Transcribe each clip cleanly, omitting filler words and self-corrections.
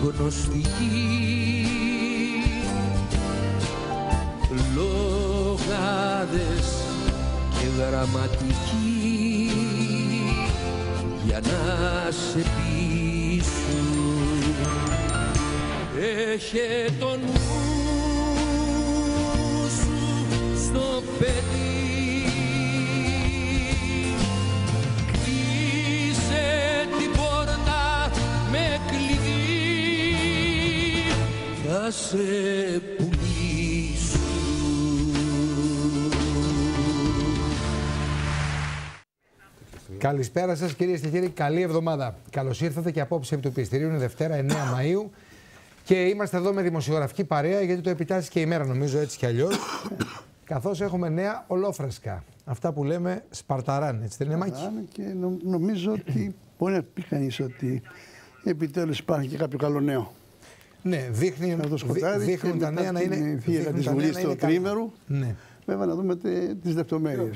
γνωστική, λόγαδες και γραμματική για να σε πείσουν. Έχε το νου σου στο παιδί, κλείσε την πόρτα με κλειδί, θα σε πουλήσουν. Καλησπέρα σας κυρίες και κύριοι, καλή εβδομάδα. Καλώς ήρθατε και απόψε επί του Πιεστηρίου, είναι Δευτέρα 9 Μαΐου και είμαστε εδώ με δημοσιογραφική παρέα γιατί το επιτάσσει και η μέρα, νομίζω, έτσι κι αλλιώς. Καθώς έχουμε νέα ολόφρασκα. Αυτά που λέμε Σπαρταράν, έτσι δεν είναι, Μάκη? Και νομίζω ότι μπορεί να πει κανείς ότι επιτέλους υπάρχει και κάποιο καλό νέο. Ναι, δείχνουν τα νέα να είναι. Η θύρα της Βουλής του τρίμερου. Ναι. Βέβαια να δούμε τις λεπτομέρειες.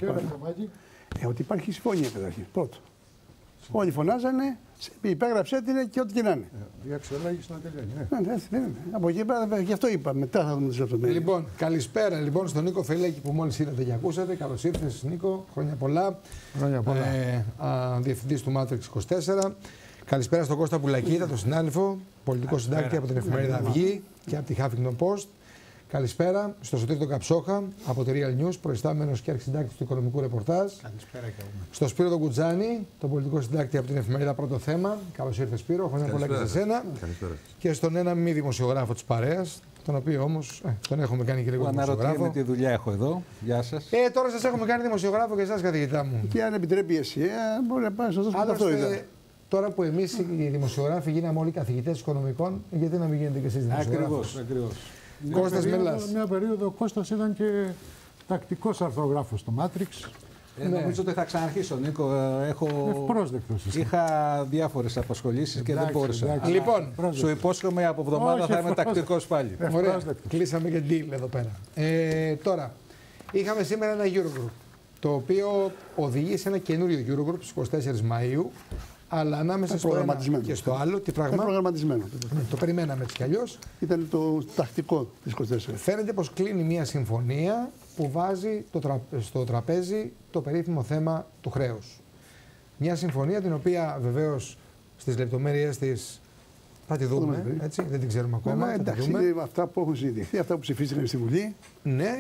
Ότι υπάρχει συμφωνία καταρχήν. Πρώτο. Όλοι φωνάζανε, υπέγραψε την και ό,τι και να είναι. Η αξιολόγηση να τελειώνει. Από εκεί πέρα, γι' αυτό είπα. Μετά θα δούμε τις λεπτομέρειες. Λοιπόν, καλησπέρα λοιπόν στον Νίκο Φελέκη που μόλις είδατε και ακούσατε. Καλώς ήρθες, Νίκο. Χρόνια πολλά. Χρόνια πολλά. Διευθυντής του Matrix 24. Καλησπέρα στον Κώστα Πουλακίδα, τον συνάδελφο, πολιτικό συντάκτη από την εφημερίδα Αυγή και από τη Huffington Post. Καλησπέρα στον Σωτήρη τον Καψόχα από τη Real News, προϊστάμενος και αρχισυντάκτης του οικονομικού ρεπορτάζ. Καλησπέρα και εγώ. Στον Σπύρο τον Κουτζάνη, τον πολιτικό συντάκτη από την εφημερίδα Πρώτο Θέμα. Καλώς ήρθες, Σπύρο. Χρόνια πολλά και σε σένα. Και στον ένα μη δημοσιογράφο της παρέας, τον οποίο όμως τον έχουμε κάνει και λίγο δημοσιογράφο. Αναρωτιέμαι τι δουλειά έχω εδώ. Γεια σας. Τώρα σας έχουμε κάνει δημοσιογράφο και εσάς, καθηγητά μου. Και αν επιτρέπει η ΕΣΥΑ, μπορεί να πάει στο ταυτότητα. Τώρα που εμείς οι δημοσιογράφοι γίναμε όλοι καθηγητές οικονομικών, γιατί να μην γίνετε και εσείς δημοσιογράφος? Ακριβώς. Κώστας Μελάς. Μια περίοδο ο Κώστας ήταν και τακτικός αρθρογράφος στο Matrix. Νομίζω ότι θα ξαναρχίσω, Νίκο. Ευπρόσδεκτος. Είχα διάφορες απασχολήσεις και δεν μπόρεσα. Λοιπόν, σου υπόσχομαι από εβδομάδα θα είμαι τακτικός πάλι. Ωραία. Κλείσαμε και deal εδώ πέρα. Τώρα, είχαμε σήμερα ένα Eurogroup, το οποίο οδηγεί σε ένα καινούριο Eurogroup στις 24 Μαΐου. Αλλά ανάμεσα στο ένα και στο άλλο, τι πράγμα. Προγραμματισμένο. Το περιμέναμε έτσι κι αλλιώς. Ήταν το τακτικό της 24. Φαίνεται πως κλείνει μια συμφωνία που βάζει στο τραπέζι το περίφημο θέμα του χρέους. Μια συμφωνία την οποία βεβαίως στις λεπτομέρειες της θα τη δούμε, έτσι, δεν την ξέρουμε ακόμα. Εντάξει, είναι αυτά που έχουν συζητηθεί, αυτά που ψηφίστηκαν στη Βουλή. Ναι.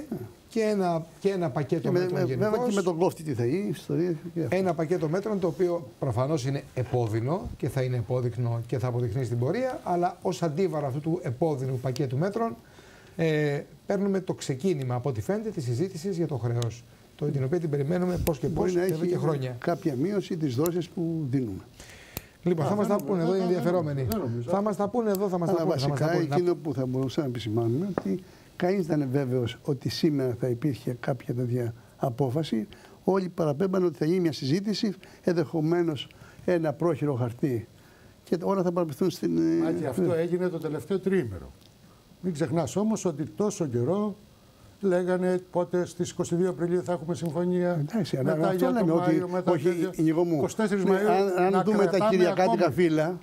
Και ένα πακέτο μέτρων γενικώς. Βέβαια και με τον κόφτη τι θα γίνει. Ένα πακέτο μέτρων το οποίο προφανώς είναι επώδυνο και θα είναι επώδυκνο και θα αποδειχνεί στην πορεία, αλλά ως αντίβαρο αυτού του επώδυνου πακέτου μέτρων παίρνουμε το ξεκίνημα από ό,τι φαίνεται της συζήτησης για το χρέος. Την οποία την περιμένουμε πώς και πώς εδώ και χρόνια. Κάποια μείωση της δόσης που δίνουμε. Λοιπόν, θα μας τα πούνε εδώ οι ενδιαφερόμενοι. Θα μας τα πούνε εδώ, θα μας τα πούνε. Βασικά εκείνο που θα μπορούσαμε να επισημάνουμε ότι κανείς δεν είναι βέβαιος ότι σήμερα θα υπήρχε κάποια τέτοια απόφαση. Όλοι παραπέμπανε ότι θα γίνει μια συζήτηση, ενδεχομένως ένα πρόχειρο χαρτί. Και όλα θα παραπευθούν στην. Και αυτό έγινε το τελευταίο τριήμερο. Μην ξεχνάς όμως ότι τόσο καιρό λέγανε πότε στις 22 Απριλίου θα έχουμε συμφωνία. Εντάξει, αλλά αυτό λέμε ότι. Όχι, Νίκο μου. 24 Μαΐου. Αν δούμε τα κυριακάτικα φύλλα.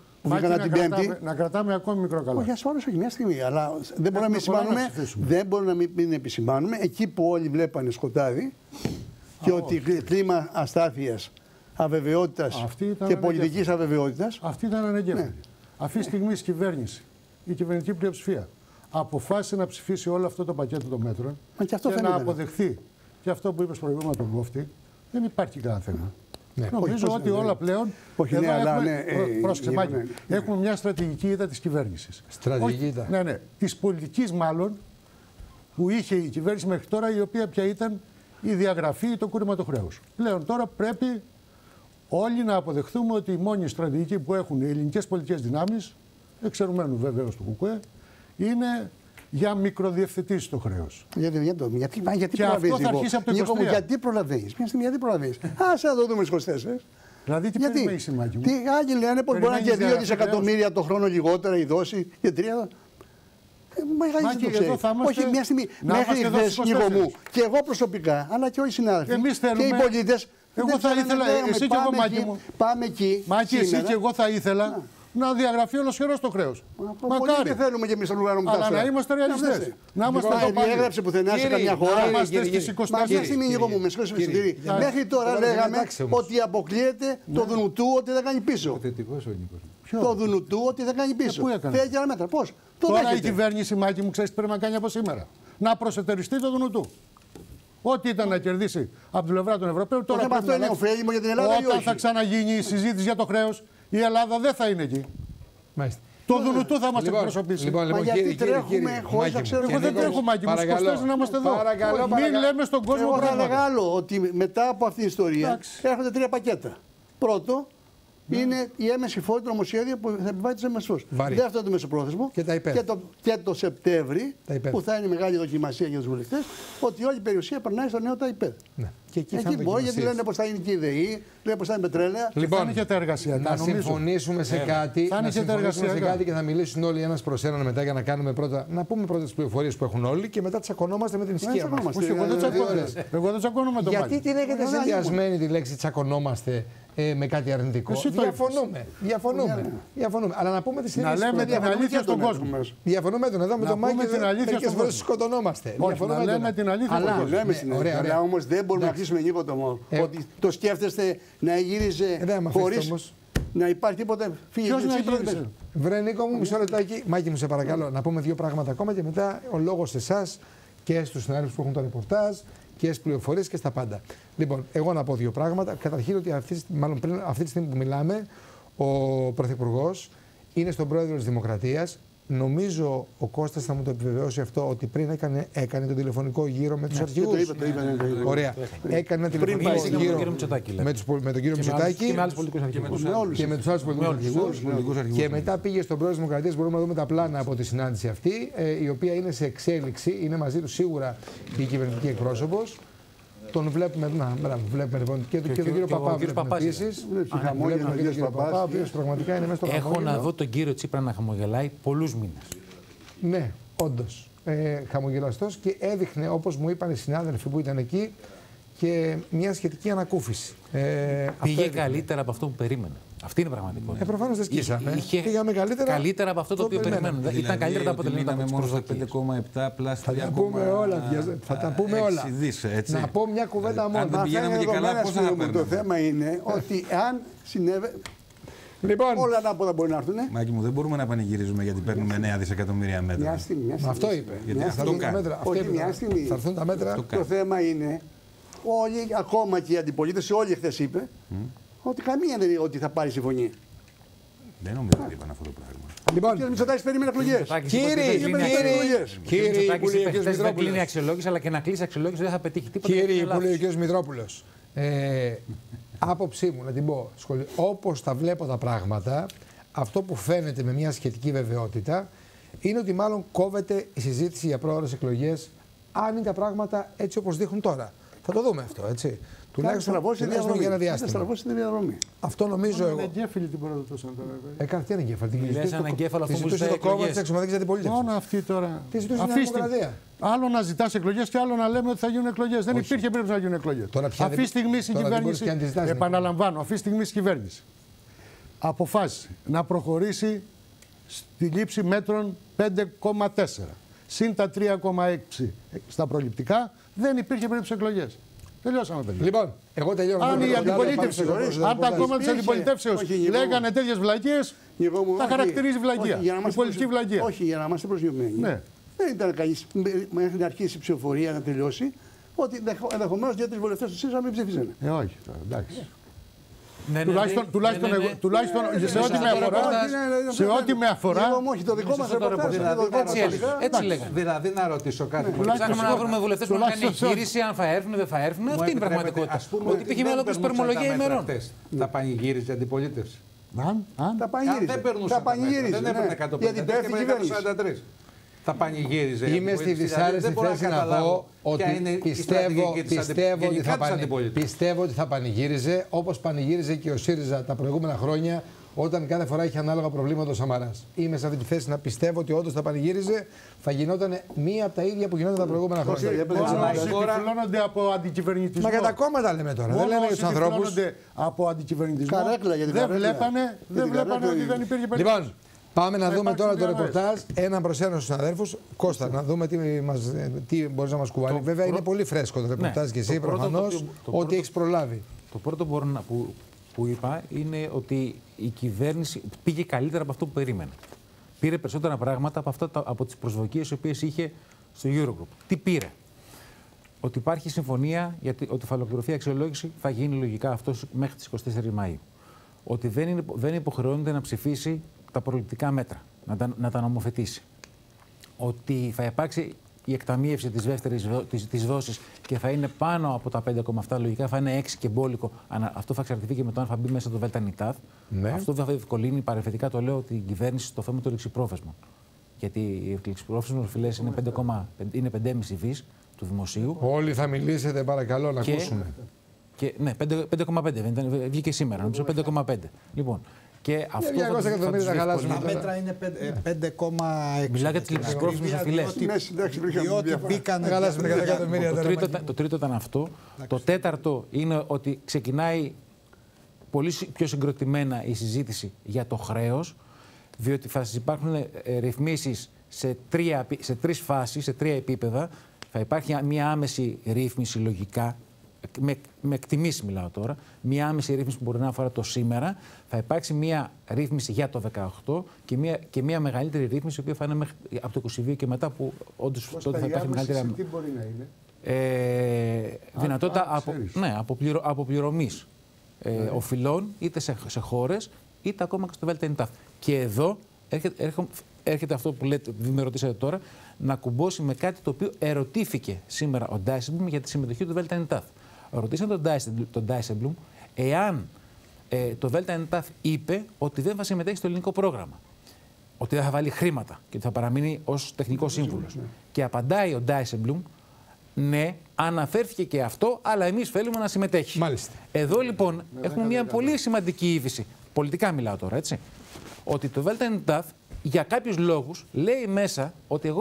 Να κρατάμε ακόμη μικρό καλό. Όχι, ασφαλώς όχι, μια στιγμή. Αλλά δεν μπορούμε να μην επισημάνουμε εκεί που όλοι βλέπανε σκοτάδι και ότι κλίμα αστάθειας, αβεβαιότητας και πολιτικής αβεβαιότητας. Αυτή ήταν αναγκαία. Αυτή τη στιγμή η κυβέρνηση, η κυβερνητική πλειοψηφία, αποφάσισε να ψηφίσει όλο αυτό το πακέτο των μέτρων και να αποδεχθεί και αυτό που είπες προηγούμενα τον κόφτη. Δεν υπάρχει κανένα θέμα. Ναι. Νομίζω ότι όλα πλέον. Έχουμε μια στρατηγική ήττα της κυβέρνησης. Στρατηγική ήττα. Ναι. Της πολιτικής μάλλον που είχε η κυβέρνηση μέχρι τώρα, η οποία πια ήταν η διαγραφή ή το κούρεμα του χρέους. Πλέον τώρα πρέπει όλοι να αποδεχθούμε ότι η μόνη στρατηγική που έχουν οι ελληνικές πολιτικές δυνάμεις, εξαιρουμένου βεβαίως του ΚΚΕ, είναι για μικροδιευθετήσεις το χρέος. Γιατί προλαβαίνεις, Νίκο μου, γιατί προλαβαίνεις. Μια στιγμή, γιατί προλαβαίνεις. Άσε να το δούμε στις 24. Δηλαδή, τι περιμένεις, Μάκη μου. Τι άλλοι λένε πως μπορεί να είναι και 2 δισεκατομμύρια το χρόνο λιγότερα η δόση και 3. Μάκη, εδώ θα είμαστε. Όχι, μια στιγμή. Μέχρι χθες, Νίκο μου, και εγώ προσωπικά, αλλά και όλοι οι συνάδελφοι και οι πολίτες. Εγώ θα ήθελα, εσύ και εγώ, Μάκη μου. Πάμε εκεί. Μάκη, εσύ και εγώ θα ήθελα να διαγραφεί ολοσχερός το χρέος. Μακάρι. Δεν θέλουμε και εμείς τον Λουγάνο Αλλά να είμαστε ρεαλιστές. Να είμαστε εδώ πάλι. Διέγραψε πουθενά σε καμιά χώρα. Να είμαστε στις 24. Μέχρι τώρα λέγαμε ότι αποκλείεται το Δουνουτού ότι δεν κάνει πίσω. Το Δουνουτού ότι δεν κάνει πίσω. Θέλει και άλλα μέτρα. Πώς? Τώρα η κυβέρνηση, Μάκη μου, ξέρεις τι πρέπει να κάνει από σήμερα. Να προσετεριστεί το Δουνουτού. Ό,τι ήταν να κερδίσει από την πλευρά των Ευρωπαίων, τώρα πρέπει αυτό είναι ωφέλιμο για την Ελλάδα. Όταν θα ξαναγίνει η συζήτηση για το χρέος, η Ελλάδα δεν θα είναι εκεί. Μάλιστα. Το Δουνουτού θα μας εκπροσωπήσει. Μα γιατί τρέχουμε χωρίς να ξέρουμε. Εγώ δεν τρέχω, Μάκη μου, στους 24 να είμαστε εδώ. Μην λέμε στον κόσμο πράγματα. Εγώ θα πράγματα. λέγα ότι μετά από αυτή την ιστορία έρχονται 3 πακέτα. Πρώτο, είναι η έμεση φόρη νομοσχέδιο που θα επιβάλλει τους έμεσους. Δεύτερο, το μεσοπρόθεσμο. Και το Σεπτέμβρη, που θα είναι μεγάλη δοκιμασία για τους βουλευτές, ότι όλη η περιουσία περνάει στο νέο ΤΑΙΠΕΔ. Ναι. Και εκεί μπορεί, γιατί λένε πως θα είναι και η ΔΕΗ, λένε πως θα είναι πετρέλαια. Λοιπόν, θα τα εργασιακά, να συμφωνήσουμε σε κάτι. Να συμφωνήσουμε σε κάτι και θα μιλήσουν όλοι ένας προς έναν μετά για να κάνουμε πρώτα. Να πούμε πρώτα τις πληροφορίες που έχουν όλοι και μετά τσακωνόμαστε με την ισχύα μας. Εγώ δεν τσακώνομαι το Γιατί την έχετε συνδυασμένη τη λέξη τσακωνόμαστε με κάτι αρνητικό? Διαφωνούμε. Αλλά να πούμε τη συνέχεια. Να λέμε την αλήθεια στον κόσμο. Διαφωνούμε εδώ με τον Μάκη. Μερικές φορές σκοτωνόμαστε. Να λέμε την αλήθεια στον κόσμο. Αλλά όμως δεν μπορούμε να αρχίσουμε λίγο ότι το σκέφτεστε να γύριζε χωρίς να υπάρχει τίποτα. Ποιος να γύριζε? Βρε Νίκο μου, μισό λεπτάκι. Μάκη μου, σε παρακαλώ, να πούμε 2 πράγματα ακόμα και μετά ο λόγος σε εσάς και στους συνάδελφους που έχουν το ρεπορτάζ και στις πληροφορίες και στα πάντα. Λοιπόν, εγώ να πω 2 πράγματα. Καταρχήν, ότι αυτή τη στιγμή που μιλάμε, ο Πρωθυπουργός είναι στον Πρόεδρο της Δημοκρατίας. Νομίζω ο Κώστας θα μου το επιβεβαιώσει αυτό, ότι πριν έκανε τον τηλεφωνικό γύρο με τους αρχηγούς. Το είπα. Ωραία. Έκανε ένα τηλεφωνικό γύρο με τον κύριο Μητσοτάκη και με τους άλλους πολιτικούς αρχηγούς. Και μετά πήγε στον Πρόεδρο της Δημοκρατίας. Μπορούμε να δούμε τα πλάνα από τη συνάντηση αυτή, η οποία είναι σε εξέλιξη. Είναι μαζί του σίγουρα η κυβερνητική εκπρόσωπος. Τον βλέπουμε, βλέπουμε λοιπόν και τον κύριο Παπά. Επίσης, βλέπουμε και τον κύριο Παπά, ο οποίος πραγματικά είναι μέσα στο χαμόγελο. Έχω να δω τον κύριο Τσίπρα να χαμογελάει πολλούς μήνες. Ναι, όντως. Χαμογελαστός, και έδειχνε, όπως μου είπαν οι συνάδελφοι που ήταν εκεί, και μια σχετική ανακούφιση. Πήγε καλύτερα από αυτό που περίμενε. Αυτή είναι η πραγματικότητα. Προφανώς δεν σκίσαμε. Πήγαμε καλύτερα από αυτό το οποίο περιμένουμε. Δηλαδή, ήταν καλύτερα τα αποτελέσματα από τις προσδοκίες. 5,7 πλάς 3,6. Θα τα πούμε όλα. Να πω μια κουβέντα μόνο. Αν δεν πηγαίναμε και καλά, πώς θα παίρνουμε? Το θέμα είναι ότι αν συνέβη. Λοιπόν, όλα ανάποδα μπορεί να έρθουν. Μάκη μου, δεν μπορούμε να πανηγυρίζουμε γιατί παίρνουμε 9 δισεκατομμύρια μέτρα. Μια στιγμή. Αυτό είπε. Θα έρθουν τα μέτρα. Το θέμα είναι όλοι, ακόμα και η αντιπολίτευση, όλοι χθες είπε ότι καμία δεν είναι ότι θα πάρει συμφωνία. Δεν νομίζω ότι είπαν αυτό το πράγμα. Λοιπόν, κύριε Μητσοτάκης περίμενε εκλογές. Κύριε Μητσοτάκης είπε χθες δεν κλείνει αξιολόγηση, αλλά και να κλείσει αξιολόγηση δεν θα πετύχει τίποτα. Κύριε που λέει ο κ. Μητρόπουλος, άποψή μου να την πω, όπως τα βλέπω τα πράγματα, αυτό που φαίνεται με μια σχετική βεβαιότητα είναι ότι μάλλον κόβεται η συζήτηση για πρόορες εκλογές, αν είναι τα πράγματα έτσι όπως δείχνουν τώρα. Θα το δούμε αυτό, έτσι. Τουλάχιστον για ένα διάστημα. Αυτό νομίζω εγώ. Είναι εγκέφαλοι την προδοτούσαν τώρα. Έκανε τι εγκέφαλοι. Λες αναγκέφαλο αυτό που ζητάει το κόμμα της εξωματικής αντιπολίτευσης. Μόνο αυτή τώρα. Τι ζητούσε η Δημοκρατία. Άλλο να ζητάς εκλογές και άλλο να λέμε ότι θα γίνουν εκλογές. Δεν υπήρχε περίπτωση να γίνουν εκλογές. Αυτή τη στιγμή η κυβέρνηση. Επαναλαμβάνω, αυτή τη στιγμή η κυβέρνηση αποφάσισε να προχωρήσει στη λήψη μέτρων 5,4. Συν τα 3,6 στα προληπτικά, δεν υπήρχε περίπτωση εκλογές. Τελειώσαμε, παιδιά. Λοιπόν, εγώ τελειώνω. Αν η αντιπολίτευση, αν τα κόμματα τη αντιπολιτεύσεως λέγανε τέτοιες βλακίες, θα χαρακτηρίζει βλακεία. Η πολιτική βλακεία. Όχι, για να είμαστε προσγειωμένοι. Δεν ήταν καλή μέχρι να αρχίσει η ψηφοφορία να τελειώσει, ότι ενδεχομένως 2-3 βουλευτές του ΣΥΡΙΖΑ μην ψήφισαν. Όχι, εντάξει. Τουλάχιστον σε ό,τι με αφορά. Όχι, το δικό μας ρεπορτάζ. Έτσι λέγανε. Δηλαδή να ρωτήσω κάτι. Ψάχνουμε να βρούμε βουλευτές που να κάνουν εγχείρηση, αν θα έρθουν, δεν θα έρθουν. Αυτή είναι η πραγματικότητα. Ότι υπήρχε μια ολόκληρη σπερμολογία ημερών. Θα πανηγύριζε η αντιπολίτευση. Τα πανηγύριζε. Δεν περνούσε. Δεν έπαιρνε 150 και 143. θα πανηγύριζε. Είμαι στη δυσάρεστη θέση να πω ότι πιστεύω ότι θα πανηγύριζε όπως πανηγύριζε και ο ΣΥΡΙΖΑ τα προηγούμενα χρόνια, όταν κάθε φορά είχε ανάλογα προβλήματα ο Σαμαράς. Είμαι σε αυτή τη θέση να πιστεύω ότι όντως θα πανηγύριζε, θα γινόταν μία από τα ίδια που γινόταν τα προηγούμενα χρόνια. Συμφιλώνονται από αντικυβερνητισμό. Μα για τα κόμματα λέμε τώρα. Δεν λέμε για τους ανθρώπους. Από αντικυβερνητισμό. Δεν βλέπανε ότι δεν υπήρχε περίπτωση. Λοιπόν, πάμε να δούμε τώρα το ρεπορτάζ έναν προς έναν στους συναδέλφους. Κώστα, να δούμε τι μπορείς να μας κουβάλει. Βέβαια είναι πολύ φρέσκο το ρεπορτάζ και εσύ προφανώς ό,τι έχεις προλάβει. Το πρώτο που είπα είναι ότι η κυβέρνηση πήγε καλύτερα από αυτό που περίμενε. Πήρε περισσότερα πράγματα από τις προσδοκίες οι οποίες είχε στο Eurogroup. Τι πήρε? Ότι υπάρχει συμφωνία ότι θα ολοκληρωθεί η αξιολόγηση, θα γίνει λογικά αυτό μέχρι τις 24 Μαΐου. Ότι δεν υποχρεώνεται να ψηφίσει τα προληπτικά μέτρα, να τα νομοθετήσει. Ότι θα υπάρξει η εκταμείευση της δεύτερης της δόσης και θα είναι πάνω από τα 5,7, λογικά θα είναι 6 και μπόλικο. Αυτό θα εξαρτηθεί και με το αν θα μπει μέσα το ΔΝΤ. Ναι. Αυτό θα διευκολύνει, παρεμφετικά το λέω, την κυβέρνηση στο θέμα του ληξιπρόθεσμων. Γιατί οι ληξιπρόθεσμων οφειλές είναι 5,5 δις του δημοσίου. Όλοι θα μιλήσετε, παρακαλώ, να ακούσουμε. Ναι, 5,5. Βγήκε σήμερα, νομίζω 5,5. Λοιπόν. Και αυτό τα μέτρα είναι 5,6. Μιλάω για τις ληξιπρόθεσμες οφειλές. Διότι μπήκαν. Το τρίτο ήταν αυτό. Το τέταρτο είναι ότι ξεκινάει πολύ πιο συγκροτημένα η συζήτηση για το χρέος, διότι θα υπάρχουν ρυθμίσεις σε τρεις φάσεις, σε 3 επίπεδα. Θα υπάρχει μια άμεση ρύθμιση λογικά. Με εκτιμήσεις μιλάω τώρα, μία άμεση ρύθμιση που μπορεί να αφορά το σήμερα, θα υπάρξει μία ρύθμιση για το 2018 και μία μεγαλύτερη ρύθμιση, η οποία θα είναι από το 2022 και μετά, που όντως τότε θα υπάρχει μεγαλύτερη. Τι μπορεί να είναι? Δυνατότητα αποπληρωμής οφειλών είτε σε χώρες είτε ακόμα και στο ΒΝΤ. Και εδώ έρχεται αυτό που λέτε, με ρωτήσατε τώρα, να κουμπώσει με κάτι το οποίο ερωτήθηκε σήμερα ο Ντάισεμπλουμ για τη συμμετοχή του ΒΝΤ. Ρωτήσαν τον Ντάισεμπλουμ εάν το ΒΝΤ είπε ότι δεν θα συμμετέχει στο ελληνικό πρόγραμμα. Ότι δεν θα βάλει χρήματα και ότι θα παραμείνει ως τεχνικός σύμβουλος. Και απαντάει ο Ντάισεμπλουμ, ναι, αναφέρθηκε και αυτό, αλλά εμείς θέλουμε να συμμετέχει. Μάλιστα. Εδώ λοιπόν έχουμε μια πολύ σημαντική είδηση. Πολιτικά μιλάω τώρα, έτσι. Ότι το ΒΝΤ για κάποιους λόγους λέει μέσα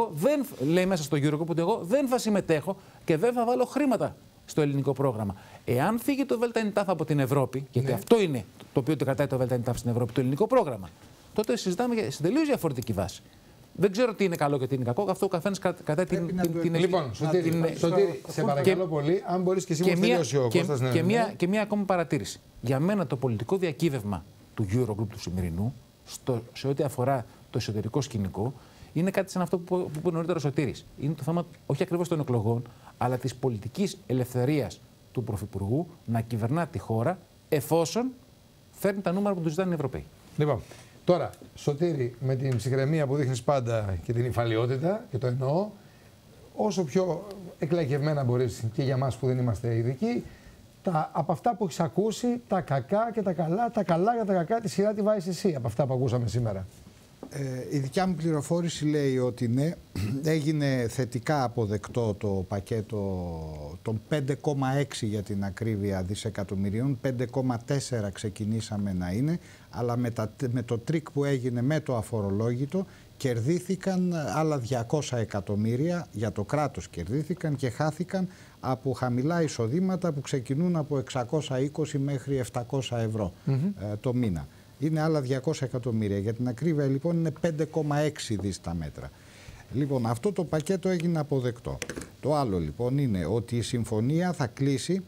στο Eurogroup ότι εγώ δεν θα συμμετέχω και δεν θα βάλω χρήματα στο ελληνικό πρόγραμμα. Εάν φύγει το ΒΝΤ από την Ευρώπη, γιατί αυτό είναι το οποίο το κρατάει το ΒΝΤ στην Ευρώπη, το ελληνικό πρόγραμμα, τότε συζητάμε σε τελείως διαφορετική βάση. Δεν ξέρω τι είναι καλό και τι είναι κακό, αυτό ο καθένας κρατάει την. Λοιπόν, Σωτήρη, σε παρακαλώ πολύ, αν μπορείς και εσύ να τελειώσει ο Κώστας. Και μία ακόμα παρατήρηση. Για μένα το πολιτικό διακύβευμα του Eurogroup του σημερινού, σε ό,τι αφορά το εσωτερικό σκηνικό, είναι κάτι σαν αυτό που είπε νωρίτερα ο Σωτήρης. Είναι το θέμα όχι ακριβώς των εκλογών, αλλά της πολιτικής ελευθερίας του Πρωθυπουργού να κυβερνά τη χώρα, εφόσον φέρνει τα νούμερα που του ζητάνε οι Ευρωπαίοι. Λοιπόν, τώρα, Σωτήρη, με την ψυχραιμία που δείχνεις πάντα και την υφαλιότητα, και το εννοώ, όσο πιο εκλαϊκευμένα μπορείς και για μας που δεν είμαστε ειδικοί, από αυτά που έχεις ακούσει, τα κακά και τα καλά, τα καλά και τα κακά, τη σειρά τη βάζεις εσύ από αυτά που ακούσαμε σήμερα. Η δικιά μου πληροφόρηση λέει ότι ναι, έγινε θετικά αποδεκτό το πακέτο των 5,6 για την ακρίβεια δισεκατομμυρίων, 5,4 ξεκινήσαμε να είναι, αλλά με το τρίκ που έγινε με το αφορολόγητο κερδίθηκαν άλλα 200 εκατομμύρια, για το κράτος κερδίθηκαν και χάθηκαν από χαμηλά εισοδήματα που ξεκινούν από 620 μέχρι 700 ευρώ το μήνα. Είναι άλλα 200 εκατομμύρια. Για την ακρίβεια λοιπόν είναι 5,6 δις τα μέτρα. Λοιπόν, αυτό το πακέτο έγινε αποδεκτό. Το άλλο λοιπόν είναι ότι η συμφωνία θα κλείσει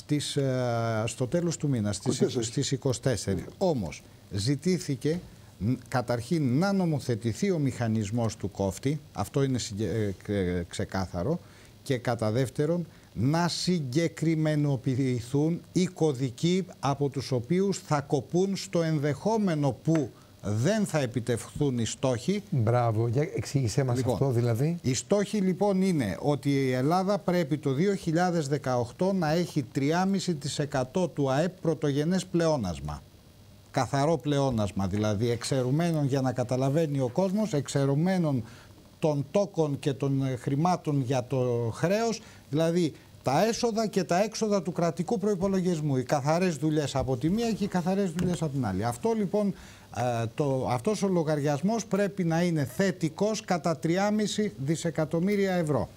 στο τέλος του μήνα, στις 24. Όμως ζητήθηκε καταρχήν να νομοθετηθεί ο μηχανισμός του κόφτη, αυτό είναι ξεκάθαρο, και κατά δεύτερον να συγκεκριμενοποιηθούν οι κωδικοί από τους οποίους θα κοπούν στο ενδεχόμενο που δεν θα επιτευχθούν οι στόχοι. Μπράβο, για εξήγησέ μας λοιπόν, αυτό δηλαδή. Οι στόχοι λοιπόν είναι ότι η Ελλάδα πρέπει το 2018 να έχει 3,5% του ΑΕΠ πρωτογενές πλεόνασμα. Καθαρό πλεόνασμα, δηλαδή εξαιρουμένων, για να καταλαβαίνει ο κόσμος, εξαιρουμένων των τόκων και των χρημάτων για το χρέος, δηλαδή τα έσοδα και τα έξοδα του κρατικού προϋπολογισμού. Οι καθαρές δουλειές από τη μία και οι καθαρές δουλειές από την άλλη. Αυτό λοιπόν, αυτός ο λογαριασμός πρέπει να είναι θετικός κατά 3,5 δισεκατομμύρια ευρώ.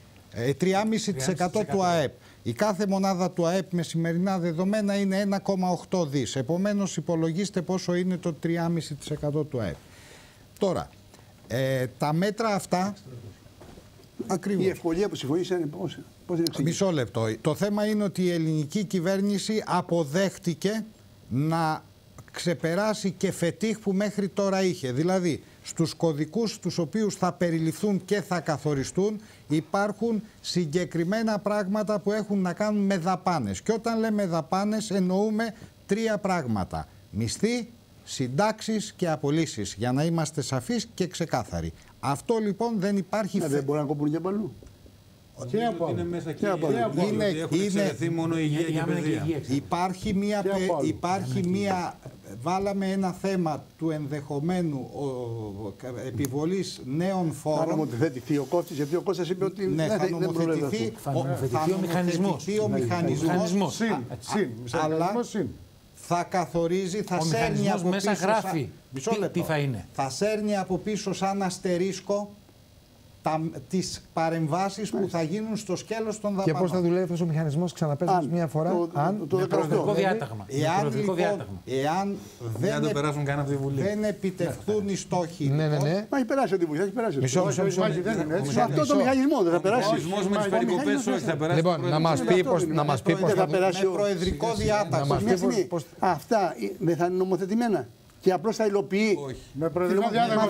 3,5% του ΑΕΠ. Η κάθε μονάδα του ΑΕΠ με σημερινά δεδομένα είναι 1,8 δις. Επομένως υπολογίστε πόσο είναι το 3,5% του ΑΕΠ. Τώρα, τα μέτρα αυτά... Ακριβώς. Η ευκολία που συμφωνήσανε πώς είναι εξηγήσει. Μισό λεπτό. Το θέμα είναι ότι η ελληνική κυβέρνηση αποδέχτηκε να ξεπεράσει και φετίχ που μέχρι τώρα είχε. Δηλαδή, στους κωδικούς τους οποίους θα περιληφθούν και θα καθοριστούν υπάρχουν συγκεκριμένα πράγματα που έχουν να κάνουν με δαπάνες. Και όταν λέμε δαπάνες εννοούμε 3 πράγματα. Μισθοί, συντάξεις και απολύσεις. Για να είμαστε σαφείς και ξεκάθαροι. Αυτό λοιπόν δεν υπάρχει... Δεν μπορεί να κοπούν και από αλλού. Είναι μέσα και έχουν εξαιρεθεί μόνο η υγεία και η παιδεία. Υπάρχει μία... Βάλαμε ένα θέμα του ενδεχομένου επιβολής νέων φόρων. Θα νομοθετηθεί ο Κώστης, γιατί ο Κώστας είπε ότι ναι, θα νομοθετηθεί ο μηχανισμός. Αλλά θα καθορίζει, θα σέρνει από πίσω... γράφει τι θα είναι. Θα σέρνει από πίσω σαν αστερίσκο τις παρεμβάσεις που θα γίνουν στο σκέλος των δαπανών. Και πώς θα δουλεύει αυτός ο μηχανισμός, ξαναπέζοντας μία φορά, με προεδρικό διάταγμα. Εάν δεν επιτευχθούν οι στόχοι... Μα έχει περάσει τη Βουλή, έχει περάσει. Μισό. Αυτό το μηχανισμό δεν θα περάσει. Με τις περικοπές όχι, θα περάσει. Λοιπόν, να μας πει πώς θα περάσει. Με προεδρικό διάταγμα. Αυτά δεν θα είναι νομοθετημένα. Και απλώς θα υλοποιεί. Με προεδρικό διάταγμα.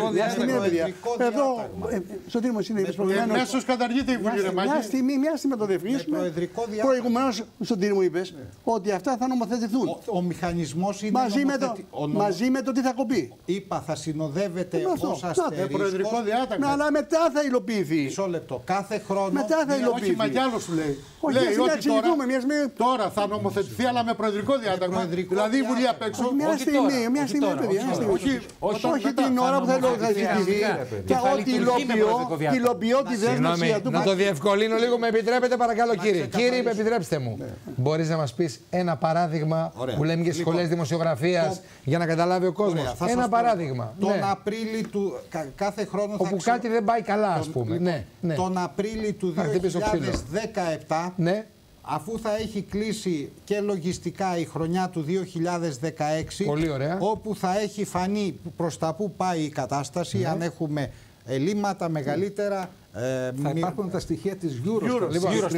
Εδώ, στο Δήμο είναι προηγουμένως. Μέσως καταργείται η Βουλή, ρε Μάκη. Μια στιγμή το διευκρινίσουμε. Προηγουμένως στον Δήμο είπες ότι αυτά θα νομοθετηθούν. Ο μηχανισμός είναι μαζί με το τι θα κοπεί. Είπα, θα συνοδεύεται ως αστερίσκος. Προεδρικό διάταγμα. Αλλά μετά θα υλοποιηθεί. Μισό λεπτό. Κάθε χρόνο. Μετά θα υλοποιηθεί. Όχι, μα κι άλλο σου λέει. Λέει ότι τώρα θα νομοθετηθεί, αλλά με προεδρικό διάταγμα. Δηλαδή η Βουλή απ' έξω. Μια στιγμή. Όχι την ώρα που θα συζητηθεί και ότι υλοποιώ τη δέσμευση του. Να το διευκολύνω λίγο, με επιτρέπετε παρακαλώ κύριε. Κύριε, επιτρέψτε μου. Μπορείς να μας πεις ένα παράδειγμα που λέμε και στις σχολές δημοσιογραφίας για να καταλάβει ο κόσμος. Ένα παράδειγμα. Τον Απρίλη του κάθε χρόνο θα όπου κάτι δεν πάει καλά, ας πούμε. Τον Απρίλη του 2017. Αφού θα έχει κλείσει και λογιστικά η χρονιά του 2016, πολύ ωραία, όπου θα έχει φανεί προς τα που πάει η κατάσταση, αν έχουμε ελλείμματα μεγαλύτερα, θα υπάρχουν τα στοιχεία της Eurostat.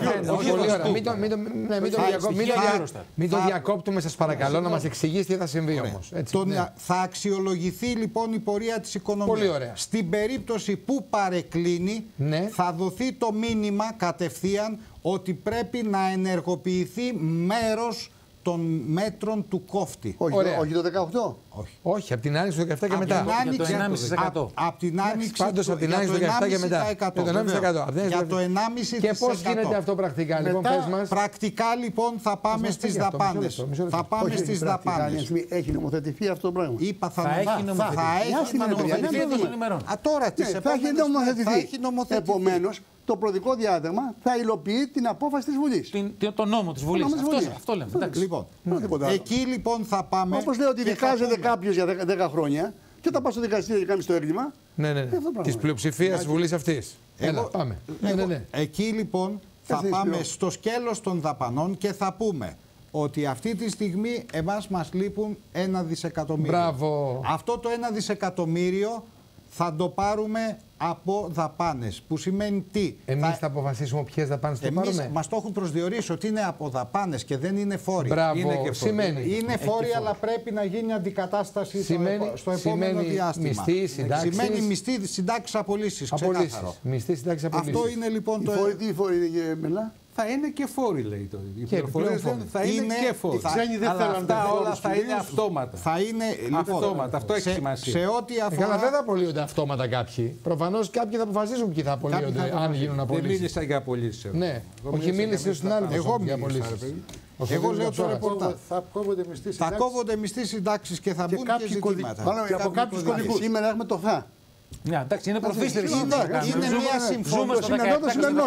Μην το διακόπτουμε σας παρακαλώ, να μας εξηγήσει τι θα συμβεί όμως. Θα αξιολογηθεί λοιπόν η πορεία της οικονομίας. Στην περίπτωση που παρεκκλίνει, θα δοθεί το μήνυμα κατευθείαν ότι πρέπει να ενεργοποιηθεί μέρος των μέτρων του κόφτη. Όχι το 18. Όχι, από την άνοιξη του 17 και μετά. Από την άνοιξη πάντως από την άνοιξη του 17 και μετά. Για το 1,5%. Και πώς γίνεται αυτό πρακτικά, λοιπόν, πες μας. Πρακτικά, λοιπόν, θα πάμε στις δαπάνες. Θα πάμε στις δαπάνες. Έχει νομοθετηθεί αυτό το πράγμα. Είπα, θα έχει νομοθετηθεί. Τώρα, τις επόμενες θα έχει νομοθετηθεί. Επομένως, το προεδρικό διάταγμα θα υλοποιεί την απόφαση της Βουλής. Το νόμο της Βουλής. Αυτό λέμε. Λοιπόν, εκεί λοιπόν θα πάμε. Όπως λέει ότι δικάζεται κάποιος για 10 χρόνια και όταν πας στο δικαστήριο και κάνεις το έγκλημα. Της πλειοψηφίας της Βουλής αυτής. Πάμε. Εκεί λοιπόν θα πάμε στο σκέλος των δαπανών και θα πούμε ότι αυτή τη στιγμή εμάς μας λείπουν 1 δισεκατομμύριο. Μπράβο. Αυτό το 1 δισεκατομμύριο θα το πάρουμε από δαπάνες. Που σημαίνει τι? Εμείς θα αποφασίσουμε ποιες δαπάνες θα πάρουμε. Μας το έχουν προσδιορίσει ότι είναι από δαπάνες και δεν είναι φόροι. Μπράβο, είναι σημαίνει. Είναι φόροι, αλλά πρέπει να γίνει αντικατάσταση στο επόμενο διάστημα. Μισθή, συντάξεις. Σημαίνει μισθή, συντάξεις, απολύσεις. Μισθή, συντάξεις, απολύσεις. Αυτό είναι λοιπόν το. Τι φόροι είναι, Μελά? Θα είναι και φόροι, λέει το. Οι πληροφορίες θα είναι και φόροι. Αλλά αυτά όλα θα είναι αυτόματα. Θα είναι αυτόματα. Αυτό έχει σημασία. Σε ό,τι αφορά. Καλά, δεν θα απολύονται αυτόματα κάποιοι. Προφανώς κάποιοι θα αποφασίσουν ποιοι θα απολύονται, αν γίνουν απολύσεις. Δεν μίλησα για απολύσεις. Ναι, όχι μίλησε στην άλλη. Εγώ Εγώ λέω το ρεπορτάζ. Θα κόβονται μισθοί συντάξεις και θα μπουν και ζητήματα. Από κάποιους κωδικούς. Σήμερα έχουμε το ΘΑ. Ναι, εντάξει, είναι προφήστερη. Είναι μια συμφωνία.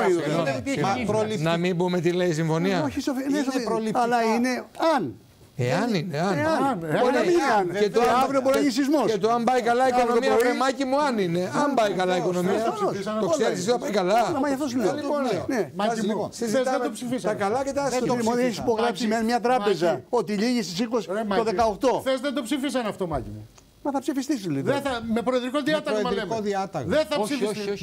Να μην πούμε τι λέει η συμφωνία. Όχι, αλλά είναι αν. Εάν είναι, αν. Μπορεί να μην είναι αν. Και αύριο μπορεί να γίνει σεισμός. Και το αν πάει καλά η οικονομία, Μάκη μου, αν είναι. Αν πάει καλά η οικονομία. Το ξέρεις ότι πάει καλά. Μα γι' αυτό σου λέω. Λοιπόν, συζητάμε τα καλά και τα άσχημα. Έχει υπογράψει με μια τράπεζα ότι λύγει στις 20 το 18. Χθες δεν το ψήφισαν αυτό, Μάκη μου. Μα θα ψηφιστείς λίγο. Με προεδρικό διάταγμα λέμε. Δεν θα ψηφιστείς.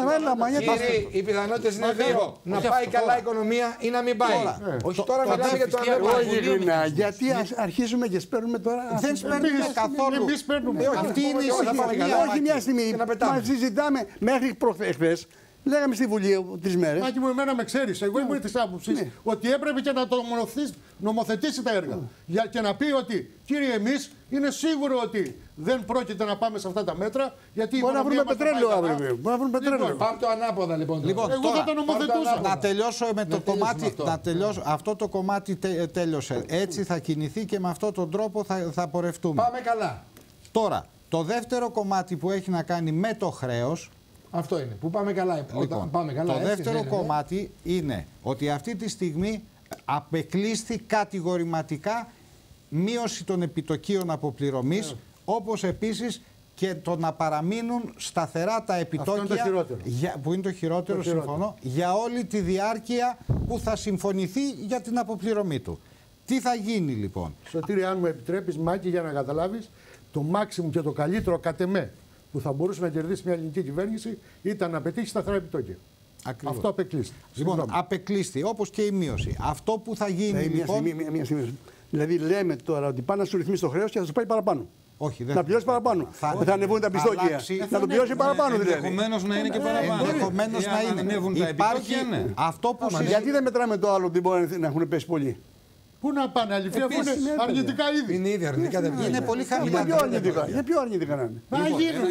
Οι πιθανότητες είναι δύο. Να πάει καλά η οικονομία ή να μην πάει. Όχι τώρα μιλάμε για το αν. Γιατί αρχίζουμε και σπέρνουμε τώρα. Δεν σπέρνουμε καθόλου. Εμείς παίρνουμε. Αυτή είναι η συμφωνία. Όχι μια στιγμή. Μα συζητάμε μέχρι προχθές. Λέγαμε στη Βουλή 3 μέρες. Μάκη μου, εμένα με ξέρεις. Εγώ ήμουν της άποψης ότι έπρεπε και να το νομοθετήσει τα έργα. Και να πει ότι, κύριε, εμείς είναι σίγουρο ότι δεν πρόκειται να πάμε σε αυτά τα μέτρα. Γιατί μπορεί να βρούμε πετρέλαιο αύριο. Μπορεί να βρούμε πετρέλαιο. Πάμε το ανάποδα λοιπόν. Εγώ θα το νομοθετούσα. Να τελειώσω με το κομμάτι. Αυτό το κομμάτι τέλειωσε. Έτσι θα κινηθεί και με αυτόν τον τρόπο θα πορευτούμε. Πάμε καλά. Τώρα, το δεύτερο κομμάτι που έχει να κάνει με το χρέος. Αυτό είναι. Που πάμε καλά. Λοιπόν, πάμε καλά, το δεύτερο κομμάτι είναι ότι αυτή τη στιγμή απεκλείσθη κατηγορηματικά μείωση των επιτοκίων αποπληρωμής, όπως επίσης και το να παραμείνουν σταθερά τα επιτόκια, που είναι το χειρότερο, συμφωνώ, για όλη τη διάρκεια που θα συμφωνηθεί για την αποπληρωμή του. Τι θα γίνει λοιπόν? Σωτήρη, αν μου επιτρέπεις, Μάκη, για να καταλάβεις, το μάξιμο και το καλύτερο κατ' εμέ που θα μπορούσε να κερδίσει μια ελληνική κυβέρνηση ήταν να πετύχει σταθερά επιτόκια. Ακριβώς. Αυτό απεκλείστη. Λοιπόν, απεκλείστη, όπως και η μείωση. Αυτό που θα γίνει λοιπόν. Μια στιγμή. Δηλαδή, λέμε τώρα ότι πάνε να σου ρυθμίσει το χρέος και θα σου πάει παραπάνω. Όχι, δεν να πληρώσει παραπάνω. Θα ανεβούν τα πιστόκια. Να το πληρώσει παραπάνω δηλαδή. Ενδεχομένως να είναι και παραπάνω. Ενδεχομένως να είναι. Ανέβουν τα επιτόκια, ναι. Αυτό που γιατί δεν μετράμε το άλλο ότι μπορεί να έχουν πέσει πολύ? Πού να πάνε, αλήθεια, αφού είναι αρνητικά ήδη. Είναι ήδη αρνητικά, δεν είναι πολύ χαμηλά. Για ποιο αρνητικά να είναι? Μα γίνει,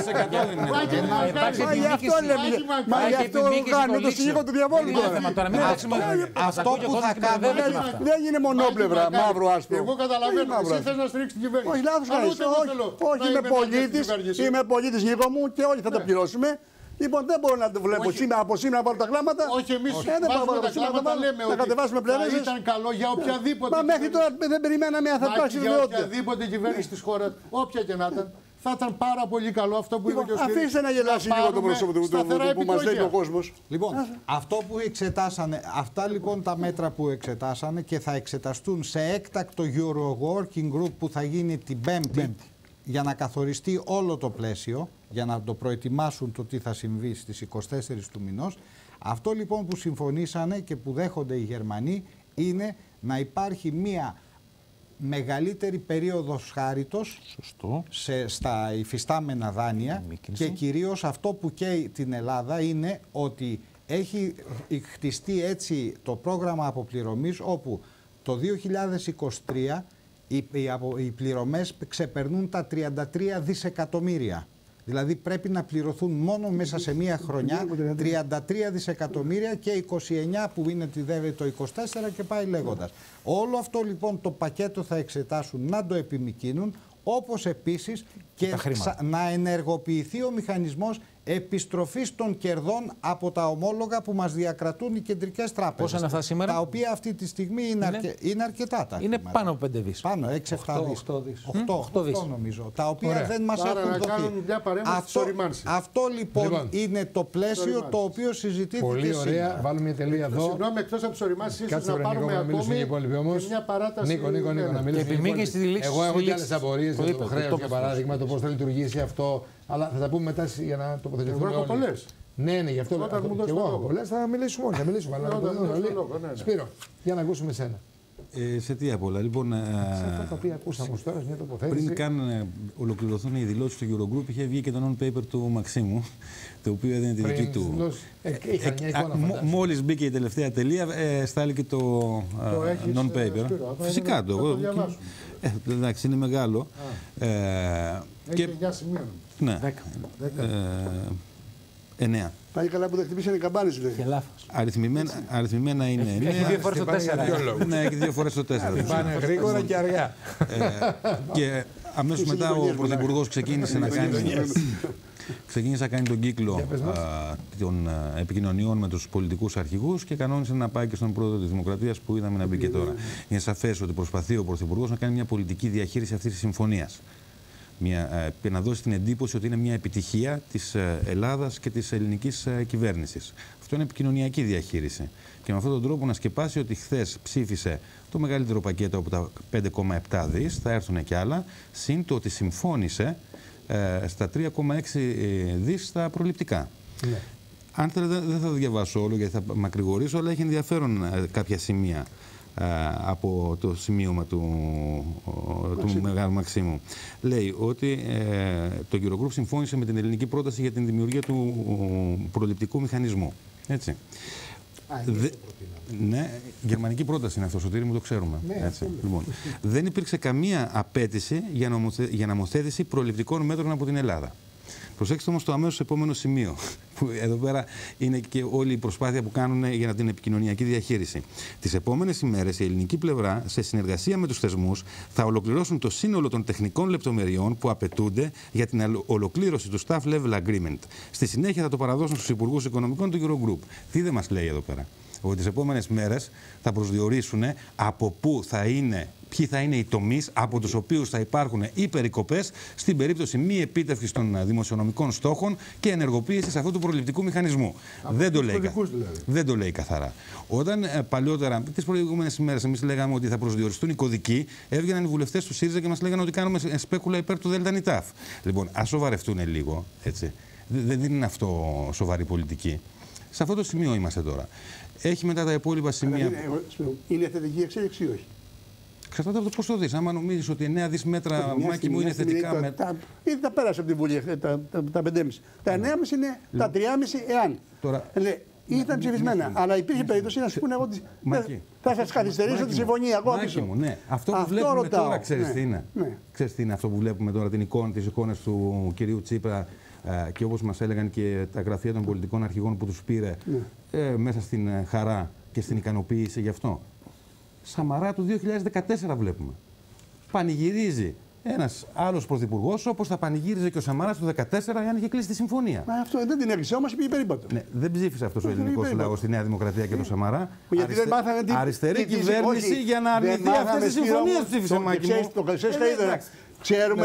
Μα γι' αυτό κάνει το σύγχρονο του διαβόλου τώρα. Αυτό που θα κάνουμε δεν είναι μονόπλευρα, μαύρο άσπρο. Εγώ καταλαβαίνω, εσύ θες να στηρίξεις την κυβέρνηση. Όχι, λάθος κάνεις. Όχι, είμαι πολίτης, Νίκο μου, και όλοι θα τα πληρώσουμε. Λοιπόν, δεν μπορώ να το βλέπω από σήμερα να πάρω τα κλάματα. Όχι, εμείς βάζουμε τα κλάματα, λέμε ότι θα ήταν καλό για οποιαδήποτε. Μα μέχρι τώρα δεν περιμέναμε αν θα υπάρξει βεβαιότητα. Για οποιαδήποτε κυβέρνηση της χώρας, όποια και να ήταν, θα ήταν πάρα πολύ καλό αυτό που είπε και ο Σπύρος. Αφήστε να γελάσει λίγο το πρόσωπο που μας λέει ο κόσμος. Λοιπόν, αυτό που εξετάσανε, αυτά λοιπόν τα μέτρα που εξετάσανε και θα εξεταστούν σε έκτακτο Euro Working Group που θα γίνει την Πέμπτη. Για να καθοριστεί όλο το πλαίσιο, για να το προετοιμάσουν το τι θα συμβεί στις 24 του μηνός. Αυτό λοιπόν που συμφωνήσανε και που δέχονται οι Γερμανοί είναι να υπάρχει μία μεγαλύτερη περίοδος χάριτος στα υφιστάμενα δάνεια και κυρίως αυτό που καίει την Ελλάδα είναι ότι έχει χτιστεί έτσι το πρόγραμμα αποπληρωμής όπου το 2023 οι πληρωμές ξεπερνούν τα 33 δισεκατομμύρια. Δηλαδή πρέπει να πληρωθούν μόνο μέσα σε μία χρονιά 33 δισεκατομμύρια και 29 που είναι το 24 και πάει λέγοντας. Όλο αυτό λοιπόν το πακέτο θα εξετάσουν να το επιμικρύνουν, όπως επίσης και να ενεργοποιηθεί ο μηχανισμός επιστροφής των κερδών από τα ομόλογα που μας διακρατούν οι κεντρικές τράπεζες. Πόσα είναι αυτά σήμερα? Τα οποία αυτή τη στιγμή είναι αρκετά τα είναι χρήματα. Πάνω από 5 δις. Πάνω, 6-7 δις. 8 δις νομίζω. Τα οποία δεν μας έχουν δοθεί. Αυτό λοιπόν είναι το πλαίσιο το οποίο συζητήθηκε. Πολύ ωραία. Βάλουμε μια τελεία εδώ. Συγγνώμη, εκτός από τις οριμάσεις, ίσως να πάρουμε ακόμη και μια παράταση. Νίκο, να μιλήσουμε. Εγώ έχω και άλλες απορίες για το χρέος, για παράδειγμα, το πώς θα λειτουργήσει αυτό. Αλλά θα τα πούμε μετά για να τοποθετηθούμε. Εγώ έχω πολλές. Ναι, γι' αυτό και εγώ έχω πολλές. Θα μιλήσουμε όλοι. Σπύρο, για να ακούσουμε εσένα. Σε τι απ' όλα, λοιπόν. Σε αυτά τα οποία ακούσαμε τώρα, μια τοποθέτηση. Πριν καν ολοκληρωθούν οι δηλώσεις του Eurogroup, είχε βγει και το non-paper του Μαξίμου, το οποίο έδινε τη δική του. Μόλις μπήκε η τελευταία τελεία, στάλει και το non-paper. Φυσικά το. Εντάξει, είναι μεγάλο. Έχει 9 σημείων. Ναι. 9. Πάλι καλά που δεν χτυπήσανε οι καμπάνες, λέει. Και λάθος. Αριθμημένα είναι 9. Έχει 2 φορές το 4. Ναι, έχει 2 φορές το 4. Πάνε γρήγορα και αργά. Και αμέσως μετά ο Πρωθυπουργός ξεκίνησε να κάνει ξεκίνησε να κάνει τον κύκλο των επικοινωνιών με τους πολιτικούς αρχηγούς και κανόνισε να πάει και στον πρόεδρο της Δημοκρατίας που είδαμε να μπει και τώρα. Είναι σαφές ότι προσπαθεί ο Πρωθυπουργός να κάνει μια πολιτική διαχείριση αυτής της συμφωνίας. Να δώσει την εντύπωση ότι είναι μια επιτυχία της Ελλάδας και της ελληνικής κυβέρνησης. Αυτό είναι επικοινωνιακή διαχείριση. Και με αυτόν τον τρόπο να σκεπάσει ότι χθες ψήφισε το μεγαλύτερο πακέτο από τα 5,7 δις, θα έρθουν και άλλα, συν το ότι συμφώνησε στα 3,6 δις στα προληπτικά. Ναι. Αν θέλετε δεν θα το διαβάσω όλο γιατί θα μακρηγορήσω, αλλά έχει ενδιαφέρον κάποια σημεία από το σημείωμα του Μεγάλου Μαξίμου. Λέει ότι το Eurogroup συμφώνησε με την ελληνική πρόταση για την δημιουργία του προληπτικού μηχανισμού. Έτσι. Ναι, γερμανική πρόταση είναι αυτό, Σωτήρη μου, το ξέρουμε. Ναι, έτσι. Λοιπόν, δεν υπήρξε καμία απέτηση για νομοθέτηση προληπτικών μέτρων από την Ελλάδα. Προσέξτε όμως το αμέσως επόμενο σημείο, που εδώ πέρα είναι και όλη η προσπάθεια που κάνουν για την επικοινωνιακή διαχείριση. Τις επόμενες ημέρες η ελληνική πλευρά, σε συνεργασία με τους θεσμούς, θα ολοκληρώσουν το σύνολο των τεχνικών λεπτομεριών που απαιτούνται για την ολοκλήρωση του Staff Level Agreement. Στη συνέχεια θα το παραδώσουν στους Υπουργούς Οικονομικών του Eurogroup. Τι δεν μας λέει εδώ πέρα? Ότι τις επόμενες μέρες θα προσδιορίσουν από πού θα είναι, ποιοι θα είναι οι τομείς από τους οποίους θα υπάρχουν οι περικοπές στην περίπτωση μη επίτευξης των δημοσιονομικών στόχων και ενεργοποίησης αυτού του προληπτικού μηχανισμού. Δεν το λέει καθαρά. Όταν παλιότερα, τις προηγούμενες ημέρες, εμείς λέγαμε ότι θα προσδιοριστούν οι κωδικοί, έβγαιναν οι βουλευτές του ΣΥΡΙΖΑ και μας λέγανε ότι κάνουμε σπέκουλα υπέρ του ΔΝΤ. Λοιπόν, ας σοβαρευτούν λίγο. Έτσι. Δεν είναι αυτό σοβαρή πολιτική. Σε αυτό το σημείο είμαστε τώρα. Έχει μετά τα υπόλοιπα σημεία. Είναι θετική εξέλιξη ή όχι? Εξαρτάται από το πώς το δεις. Άμα νομίζεις ότι 9 δις μέτρα, Μάκη μου, είναι θετικά. Ήδη τα πέρασε από την Βουλή τα 5,5. Τα 9,5 είναι τα 3,5 εάν. Τώρα, ήταν ψηφισμένα. Αλλά υπήρχε περίπτωση να σου πούνε ότι θα σας καθυστερήσω τη συμφωνία ακόμα πίσω. Ναι. Αυτό που βλέπουμε τώρα, ξέρεις τι είναι? Ξέρεις τι είναι αυτό που βλέπουμε τώρα, τις εικόνες του κυρίου Τσίπρα και όπως μας έλεγαν και τα γραφεία των πολιτικών αρχηγών που τους πήρε μέσα στην χαρά και στην ικανοποίηση γι' αυτό. Σαμαρά του 2014 βλέπουμε. Πανηγυρίζει ένας άλλος πρωθυπουργός όπως θα πανηγύριζε και ο Σαμαράς του 2014 αν είχε κλείσει τη συμφωνία. Μα αυτό δεν την έκλεισε όμως, πήγε περίπατο. Ναι, δεν ψήφισε αυτός ο ελληνικός λαός στη Νέα Δημοκρατία και τον Σαμαρά. Γιατί δεν μάθανε την αριστερή κυβέρνηση για να αρνηθεί αυτές τις συμφωνίες ψήφισε, Μάκη μου. Το ξέρεις καλύτερα. Ξέρουμε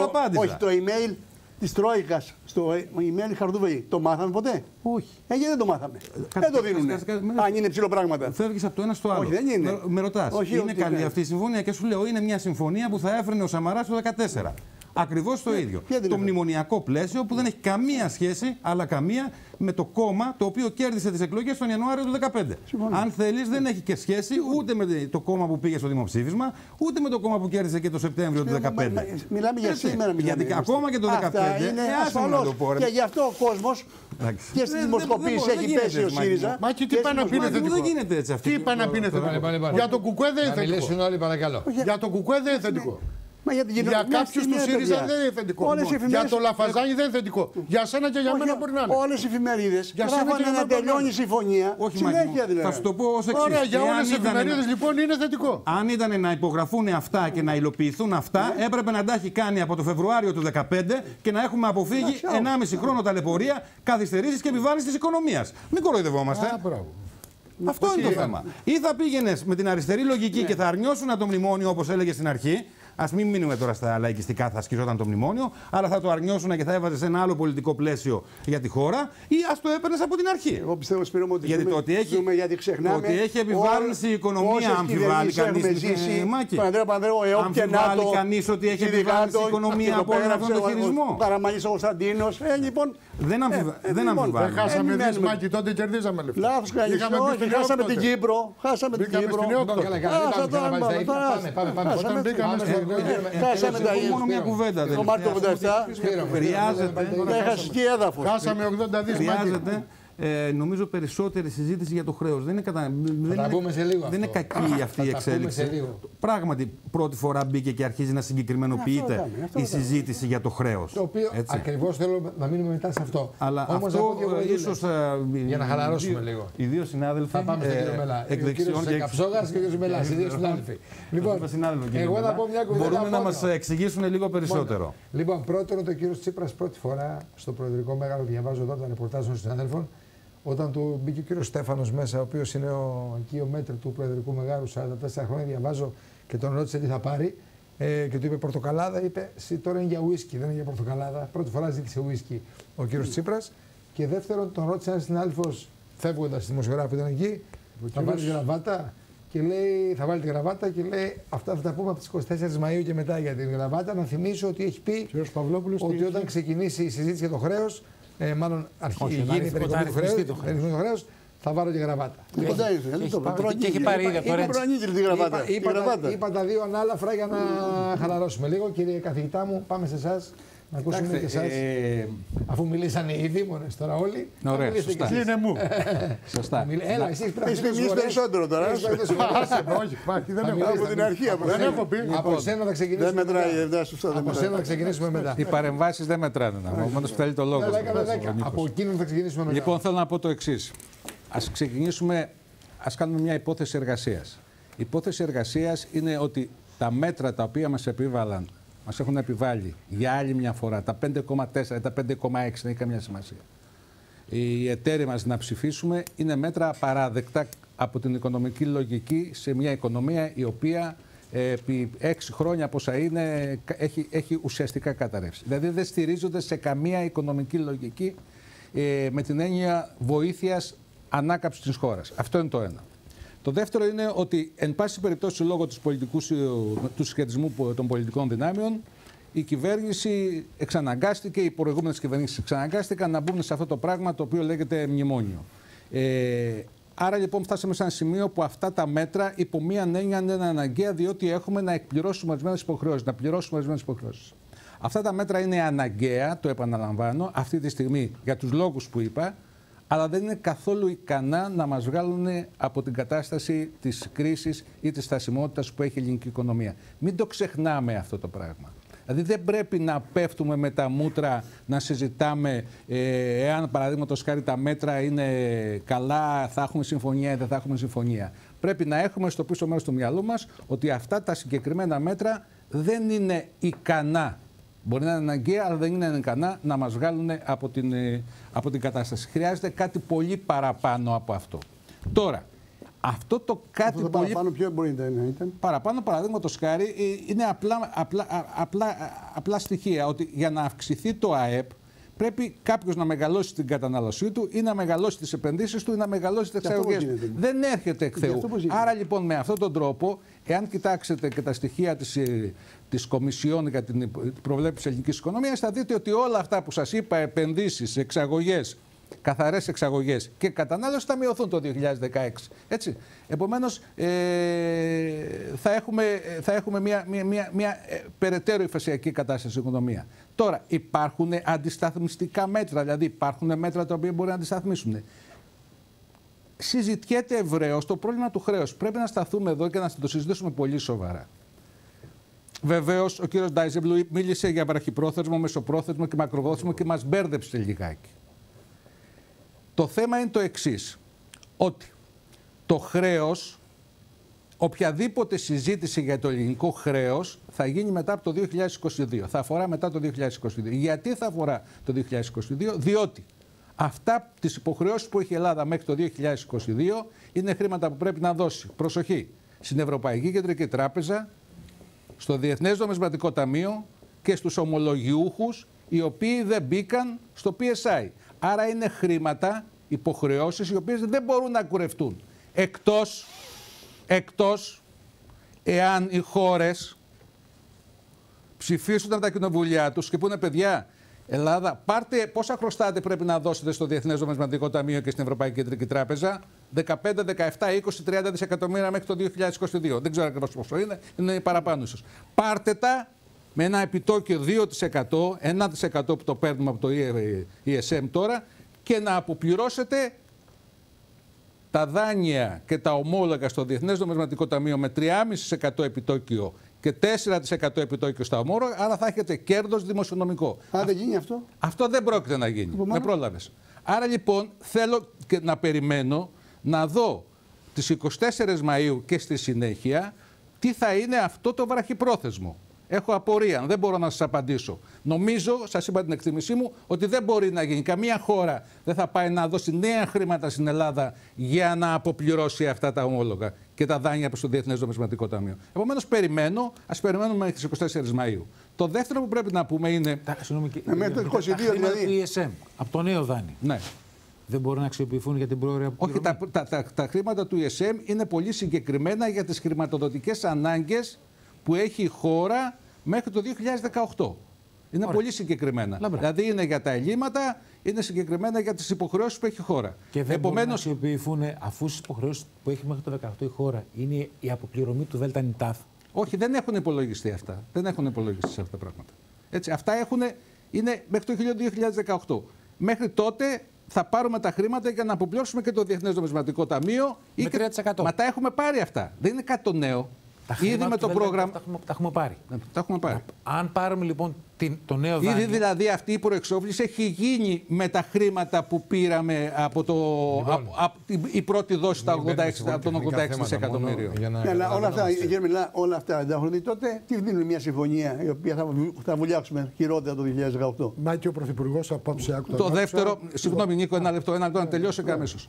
το email της Τρόικας στο email Χαρδούβεϊ. Το μάθαμε ποτέ? Όχι. Γιατί δεν το μάθαμε? Δεν το δίνουνε. Αν είναι ψηλό πράγματα. Φεύγεις από το ένα στο άλλο. Όχι, δεν είναι. Με ρωτάς. Είναι καλή αυτή η συμφωνία και σου λέω είναι μια συμφωνία που θα έφερνε ο Σαμαράς το 2014. Ακριβώς το ίδιο. Το μνημονιακό πλαίσιο που δεν έχει καμία σχέση, αλλά καμία, με το κόμμα το οποίο κέρδισε τις εκλογές τον Ιανουάριο του 2015. Αν θέλεις, δεν έχει και σχέση ούτε με το κόμμα που πήγε στο δημοψήφισμα, ούτε με το κόμμα που κέρδισε και το Σεπτέμβριο του 2015. Μιλάμε για σήμερα. Γιατί ακόμα και το 2015 είναι ασφαλώς. Και γι' αυτό ο κόσμος και στις δημοσκοπήσεις έχει πέσει ο ΣΥΡΙΖΑ. Μα και τι πάει να πει είναι θετικό? Δεν γίνεται έτσι αυτό. Τι πάει να πει είναι θετικό? Για το Κουκουέ δεν είναι θετικό. Για το Κουκουέ δεν είναι θετικό. Για κάποιους του ΣΥΡΙΖΑ δεν είναι θετικό. Για το Λαφαζάνι δεν είναι θετικό. Για σένα και για μένα μπορεί να είναι. Όλες οι εφημερίδες γράφανε να τελειώνει η συμφωνία. Συνέχεια δηλαδή. Θα σου το πω ως εξής. Ωραία, για όλες τις εφημερίδες λοιπόν είναι θετικό. Αν ήταν να υπογραφούν αυτά και να υλοποιηθούν αυτά, έπρεπε να τα έχει κάνει από το Φεβρουάριο του 2015 και να έχουμε αποφύγει 1,5 χρόνο ταλαιπωρία, καθυστερήσεις και επιβάρυνση της οικονομίας. Μην κοροϊδευόμαστε. Αυτό είναι το θέμα. Ή θα πήγαινε με την αριστερή λογική και θα αρνιώσουν το μνημόνιο όπως έλεγε στην αρχή. Ας μην μείνουμε τώρα στα λαϊκιστικά, θα σκιζόταν το μνημόνιο, αλλά θα το αρνιώσουν και θα έβαζε σε ένα άλλο πολιτικό πλαίσιο για τη χώρα, ή ας το έπαιρνες από την αρχή. Εγώ πιστεύω, Σπύρο, ότι γιατί το ότι έχει επιβάρυνση η οικονομία, αμφιβάλλει κανείς. Αμφιβάλλει κανείς ότι έχει επιβάρυνση η οικονομία από όλον αυτόν τον χειρισμό. Καραμανής ο Κωνσταντίνος. Δεν αμφιβάλλει. Δεν χάσαμε δις, Μάκη, τότε κερδίζαμε λεφτά. Λάθος κάνεις. Χάσαμε την Κύπρο. Χάσαμε την Κύπρο. Χάσαμε τα ίδια. Μόνο μια κουβέντα. Το Μάρτιο 87 χρειάζεται. Έχασε και έδαφος. Χάσαμε 80 δις. Χρειάζεται νομίζω περισσότερη συζήτηση για το χρέος. Δεν είναι κακή αυτή η εξέλιξη. Πράγματι, πρώτη φορά μπήκε και αρχίζει να συγκεκριμενοποιείται η συζήτηση για το χρέος. Το οποίο ακριβώς θέλω να μείνουμε μετά σε αυτό. Αλλά όμως αυτό ίσως. Για να χαλαρώσουμε λίγο. Οι δύο συνάδελφοι. Θα πάμε στον κύριο Μελά. Ο κύριος Καψόγας και ο κύριος Μελάς. Οι δύο συνάδελφοι. Λοιπόν, εγώ θα πω μια κουβέντα. Μπορούν να μας εξηγήσουν λίγο περισσότερο. Λοιπόν, πρώτον, ο κύριος Τσίπρας πρώτη φορά στο Προεδρικό Μέγαρο, διαβάζω εδώ τα ρεπορτάζ των συνάδελφων, όταν του μπήκε ο κύριος Στέφανος μέσα, ο οποίος είναι εκεί ο μέτρ του Προεδρικού Μεγάρου 44 χρόνια, διαβάζω και τον ρώτησε τι θα πάρει και του είπε πορτοκαλάδα. Είπε τώρα είναι για ουίσκι, δεν είναι για πορτοκαλάδα. Πρώτη φορά ζήτησε ουίσκι ο κύριος Τσίπρας. Και δεύτερον, τον ρώτησε ένας συνάδελφος φεύγοντας στη δημοσιογράφη που ήταν εκεί, θα βάλει τη γραβάτα. Και λέει, θα βάλει τη γραβάτα και λέει: αυτά θα τα πούμε από τις 24 Μαΐου και μετά για την γραβάτα. Να θυμίσω ότι έχει πει ότι όταν ξεκινήσει η συζήτηση για το χρέος, μάλλον γίνει η περικοπή του χρέους, θα βάλω τη γραβάτα. Και έχει πάρει ήδη τώρα. Είπα τα δύο ανάλαφρα για να χαλαρώσουμε λίγο. Κύριε καθηγητά μου, πάμε σε εσάς. Να ακούσουμε και εσάς. Αφού μιλήσανε οι δήμονες τώρα όλοι. Ωραία, σωστά. Είναι μου. Σωστά. Έλα, εσείς πρέπει να μιλήσεις περισσότερο τώρα. Όχι, δεν έχω από την αρχή. Δεν έχω πει. Από σένα θα ξεκινήσουμε. Δεν μετράει, δεν σωστά. Από σένα θα ξεκινήσουμε μετά. Οι παρεμβάσεις δεν μετράνε. Μόνο που θέλει το λόγο. Από εκείνον θα ξεκινήσουμε μετά. Λοιπόν, θέλω να πω το εξής. Ας κάνουμε μια υπόθεση εργασίας. Η υπόθεση εργασίας είναι ότι τα μέτρα τα οποία μας έχουν επιβάλει για άλλη μια φορά, τα 5,4, τα 5,6, δεν έχει καμία σημασία. Οι εταίροι μας να ψηφίσουμε είναι μέτρα απαράδεκτα από την οικονομική λογική σε μια οικονομία η οποία επί 6 χρόνια από όσα είναι έχει ουσιαστικά καταρρεύσει. Δηλαδή δεν στηρίζονται σε καμία οικονομική λογική με την έννοια βοήθειας ανάκαμψης της χώρας. Αυτό είναι το ένα. Το δεύτερο είναι ότι, εν πάση περιπτώσει, λόγω του σχετισμού των πολιτικών δυνάμεων, η κυβέρνηση εξαναγκάστηκε, οι προηγούμενες κυβερνήσεις εξαναγκάστηκαν να μπουν σε αυτό το πράγμα το οποίο λέγεται μνημόνιο. Άρα λοιπόν φτάσαμε σε ένα σημείο που αυτά τα μέτρα υπό μία έννοια είναι αναγκαία, διότι έχουμε να εκπληρώσουμε ορισμένες υποχρεώσεις, Αυτά τα μέτρα είναι αναγκαία, το επαναλαμβάνω, αυτή τη στιγμή για τους λόγους που είπα, αλλά δεν είναι καθόλου ικανά να μας βγάλουν από την κατάσταση της κρίσης ή της στασιμότητας που έχει η ελληνική οικονομία. Μην το ξεχνάμε αυτό το πράγμα. Δηλαδή δεν πρέπει να πέφτουμε με τα μούτρα να συζητάμε εάν παραδείγματος χάρη τα μέτρα είναι καλά, θα έχουμε συμφωνία ή δεν θα έχουμε συμφωνία. Πρέπει να έχουμε στο πίσω μέρος του μυαλού μας ότι αυτά τα συγκεκριμένα μέτρα δεν είναι ικανά. Μπορεί να είναι αναγκαία, αλλά δεν είναι ικανά να μας βγάλουν από την κατάσταση. Χρειάζεται κάτι πολύ παραπάνω από αυτό. Τώρα, αυτό το κάτι πολύ παραπάνω ποιο μπορεί να ήταν? Παραπάνω, παραδείγματος χάρη, είναι απλά στοιχεία. Ότι για να αυξηθεί το ΑΕΠ, πρέπει κάποιος να μεγαλώσει την κατανάλωσή του ή να μεγαλώσει τις επενδύσεις του ή να μεγαλώσει τις εξαγωγές. Δεν έρχεται εκ Θεού. Άρα λοιπόν με αυτόν τον τρόπο, εάν κοιτάξετε και τα στοιχεία της Κομισιόν για την προβλέψη της ελληνικής οικονομίας, θα δείτε ότι όλα αυτά που σας είπα, επενδύσεις, εξαγωγές, καθαρές εξαγωγές και κατανάλωση θα μειωθούν το 2016. Έτσι. Επομένως, θα έχουμε μια περαιτέρω υφασιακή κατάσταση στην οικονομία. Τώρα, υπάρχουν αντισταθμιστικά μέτρα, δηλαδή υπάρχουν μέτρα τα οποία μπορεί να αντισταθμίσουν. Συζητιέται ευρέως το πρόβλημα του χρέους. Πρέπει να σταθούμε εδώ και να το συζητήσουμε πολύ σοβαρά. Βεβαίως, ο κύριος Ντάιζεμπλου μίλησε για βραχυπρόθεσμο, μεσοπρόθεσμο και μακροπρόθεσμο και μας μπέρδεψε λιγάκι. Το θέμα είναι το εξής, ότι το χρέος, οποιαδήποτε συζήτηση για το ελληνικό χρέος θα γίνει μετά από το 2022, θα αφορά μετά το 2022. Γιατί θα αφορά το 2022? Διότι αυτά τις υποχρεώσεις που έχει η Ελλάδα μέχρι το 2022 είναι χρήματα που πρέπει να δώσει, προσοχή, στην Ευρωπαϊκή Κεντρική Τράπεζα, στο Διεθνές Νομισματικό Ταμείο και στους ομολογιούχους οι οποίοι δεν μπήκαν στο PSI. Άρα είναι χρήματα, υποχρεώσεις οι οποίες δεν μπορούν να κουρευτούν. Εκτός εάν οι χώρες ψηφίσουν από τα κοινοβουλιά τους και πούνε παιδιά, Ελλάδα, πάρτε πόσα χρωστάτε πρέπει να δώσετε στο Διεθνές Νομισματικό Ταμείο και στην Ευρωπαϊκή Κεντρική Τράπεζα. 15, 17, 20, 30 δισεκατομμύρια μέχρι το 2022. Δεν ξέρω ακριβώς πόσο είναι παραπάνω ίσως. Πάρτε τα με ένα επιτόκιο 2%, 1% που το παίρνουμε από το ESM τώρα και να αποπληρώσετε τα δάνεια και τα ομόλογα στο Διεθνές Νομισματικό Ταμείο με 3,5% επιτόκιο και 4% επιτόκιο στα ομόλογα, άρα θα έχετε κέρδος δημοσιονομικό. Αν δεν γίνει αυτό. Αυτό δεν πρόκειται να γίνει. Δεν πρόλαβες. Άρα λοιπόν θέλω και να περιμένω να δω τις 24 Μαΐου και στη συνέχεια τι θα είναι αυτό το βραχυπρόθεσμο. Έχω απορία, δεν μπορώ να σας απαντήσω. Νομίζω, σας είπα την εκτίμησή μου, ότι δεν μπορεί να γίνει. Καμία χώρα δεν θα πάει να δώσει νέα χρήματα στην Ελλάδα για να αποπληρώσει αυτά τα ομόλογα και τα δάνεια προς το Διεθνές Νομισματικό Ταμείο. Επομένως, ας περιμένουμε μέχρι τις 24 Μαΐου. Το δεύτερο που πρέπει να πούμε είναι. Μέχρι το 22 δηλαδή. Του ESM, από το νέο δάνειο. Ναι. Δεν μπορούν να αξιοποιηθούν για την πρόορη αποπληρωμή. Όχι, τα χρήματα του ESM είναι πολύ συγκεκριμένα για τις χρηματοδοτικές ανάγκες που έχει η χώρα μέχρι το 2018. Είναι πολύ συγκεκριμένα. Δηλαδή είναι για τα ελλείμματα, είναι συγκεκριμένα για τις υποχρεώσεις που έχει η χώρα. Και δεν μπορούν να αξιοποιηθούν αφού στις υποχρεώσεις που έχει μέχρι το 2018 η χώρα είναι η αποπληρωμή του ΔΝΤ. Όχι, δεν έχουν υπολογιστεί αυτά. Δεν έχουν υπολογιστεί σε αυτά τα πράγματα. Έτσι, αυτά είναι μέχρι το 2018. Μέχρι τότε θα πάρουμε τα χρήματα για να αποπληρώσουμε και το Διεθνές Νομισματικό Ταμείο. Με 3%. Μα τα έχουμε πάρει αυτά. Δεν είναι κάτι το νέο. Ήδη με το πρόγραμμα. Τα έχουμε πάρει. Τα έχουμε πάρει. Αν πάρουμε λοιπόν το νέο δάνειο. Ήδη δηλαδή αυτή η προεξόφληση έχει γίνει με τα χρήματα που πήραμε από η πρώτη δόση των 86 δισεκατομμυρίων. Όλα αυτά αντάχρονοι τότε τι δίνουν μια συμφωνία η οποία θα βουλιάξουμε χειρότερα το 2018. Να και ο Πρωθυπουργός απόψε άκουσα. Το δεύτερο, συγγνώμη Νίκο, ένα λεπτό να τελειώσω και αμέσως.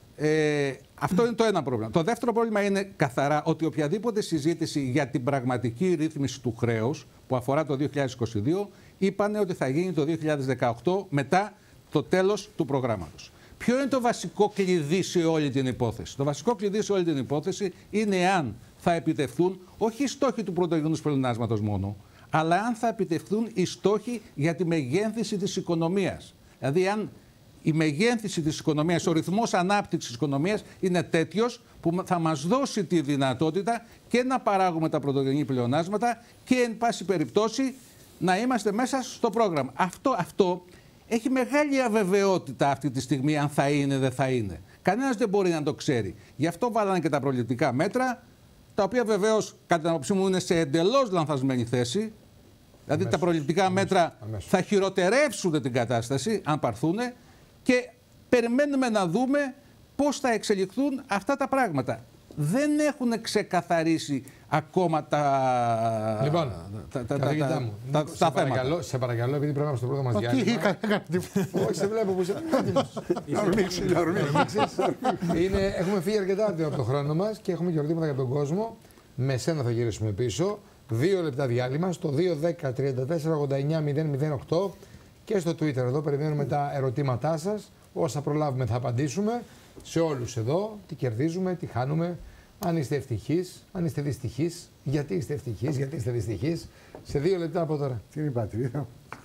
Αυτό είναι το ένα πρόβλημα. Το δεύτερο πρόβλημα είναι καθαρά ότι οποιαδήποτε συζήτηση για την πραγματική ρύθμιση του χρέους που αφορά το 2022 είπανε ότι θα γίνει το 2018 μετά το τέλος του προγράμματος. Ποιο είναι το βασικό κλειδί σε όλη την υπόθεση? Το βασικό κλειδί σε όλη την υπόθεση είναι αν θα επιτευχθούν όχι οι στόχοι του πρωτογενούς πλεονάσματος μόνο, αλλά αν θα επιτευχθούν οι στόχοι για τη μεγένθηση της οικονομίας. Δηλαδή αν η μεγένθηση της οικονομίας, ο ρυθμός ανάπτυξης της οικονομίας είναι τέτοιος που θα μας δώσει τη δυνατότητα και να παράγουμε τα πρωτογενή πλεονάσματα και εν πάση περιπτώσει να είμαστε μέσα στο πρόγραμμα. Αυτό έχει μεγάλη αβεβαιότητα αυτή τη στιγμή αν θα είναι δεν θα είναι. Κανένας δεν μπορεί να το ξέρει. Γι' αυτό βάλανε και τα προληπτικά μέτρα, τα οποία βεβαίως κατά την άποψή μου είναι σε εντελώς λανθασμένη θέση. Δηλαδή τα προληπτικά μέτρα θα χειροτερεύσουν την κατάσταση αν πάρθουν. Και περιμένουμε να δούμε πώς θα εξελιχθούν αυτά τα πράγματα. Δεν έχουν ξεκαθαρίσει ακόμα τα θέματα. Σε παρακαλώ, επειδή πρέπει να στο πρώτο μας διάλειμμα. Όχι, σε βλέπω που είσαι έτοιμος. Έχουμε φύγει αρκετά από το χρόνο μας και έχουμε και ερωτήματα για τον κόσμο. Με σένα θα γυρίσουμε πίσω. 2 λεπτά διάλειμμα στο 2-10-34-89-008. Και στο Twitter εδώ περιμένουμε τα ερωτήματά σας. Όσα προλάβουμε θα απαντήσουμε σε όλους εδώ. Τι κερδίζουμε, τι χάνουμε, αν είστε ευτυχείς, αν είστε δυστυχείς, γιατί είστε ευτυχείς, γιατί είστε δυστυχείς. Σε 2 λεπτά από τώρα. Τι είναι η πατρίδα.